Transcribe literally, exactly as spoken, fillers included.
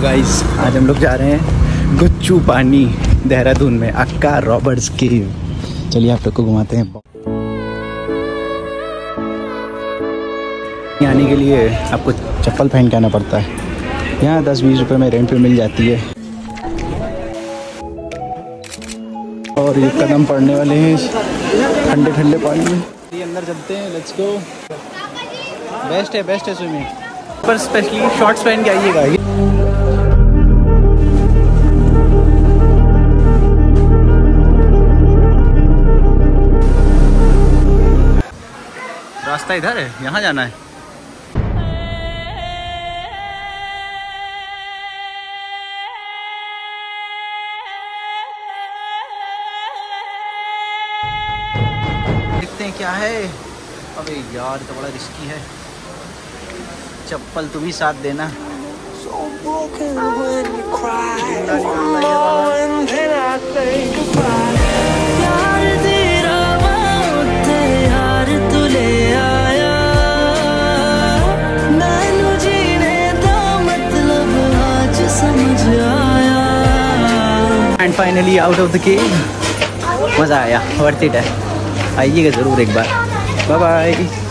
Guys आज हम लोग जा रहे हैं गुच्चू पानी देहरादून में अक्का रॉबर्ट्स केव। चलिए आप लोग को घुमाते हैं। आने के लिए आपको चप्पल पहन के आना पड़ता है। यहाँ दस बीस रुपए में रेंट पे मिल जाती है। और ये कदम पड़ने वाले हैं ठंडे ठंडे पानी में। ये अंदर चलते हैं, लेट्स गो। बेस्ट है बेस्ट है स्विमिंग, पर स्पेशली शॉर्ट्स पहन के आइएगा। रास्ता इधर है, यहाँ जाना है। देखते हैं क्या है। अबे यार तो बड़ा रिस्की है, चप्पल तू भी साथ देना। And finally out of the cave. मज़ा आया, वर्थ इट है। आइएगा ज़रूर एक बार। Bye bye.